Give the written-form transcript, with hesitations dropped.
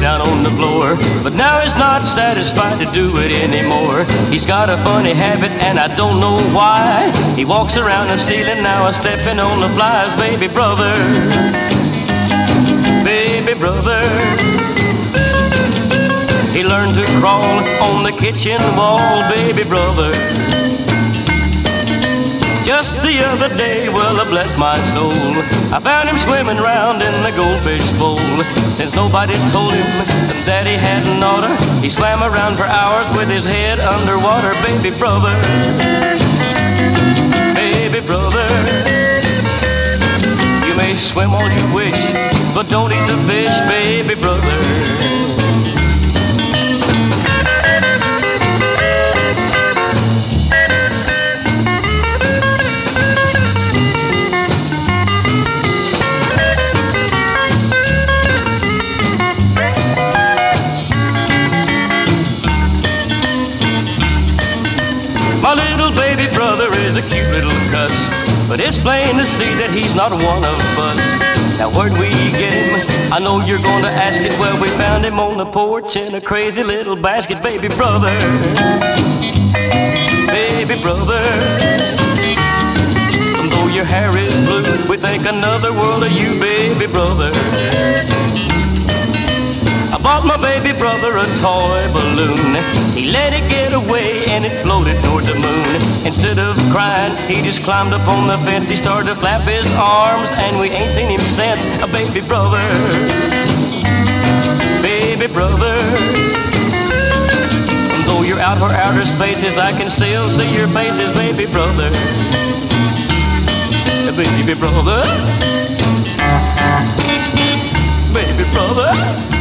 down on the floor. But now he's not satisfied to do it anymore. He's got a funny habit and I don't know why. He walks around the ceiling now, stepping on the flies. Baby brother, baby brother. He learned to crawl on the kitchen wall, baby brother. Just the other day, well, bless my soul, I found him swimming round in the goldfish bowl. Since nobody told him that he had an order, he swam around for hours with his head underwater. Baby brother, baby brother. You may swim all you wish, but don't eat the fish, baby brother. My little baby brother is a cute little cuss, but it's plain to see that he's not one of us. Now where'd we get him? I know you're going to ask it. Well, we found him on the porch in a crazy little basket. Baby brother, baby brother. And though your hair is blue, we think another world of you, baby brother. I bought my baby brother a toy balloon. He let it get away and it floated toward the moon. Instead of crying, he just climbed up on the fence. He started to flap his arms and we ain't seen him since. A baby brother, baby brother. And though you're out for outer spaces, I can still see your faces, baby brother. Baby brother, baby brother.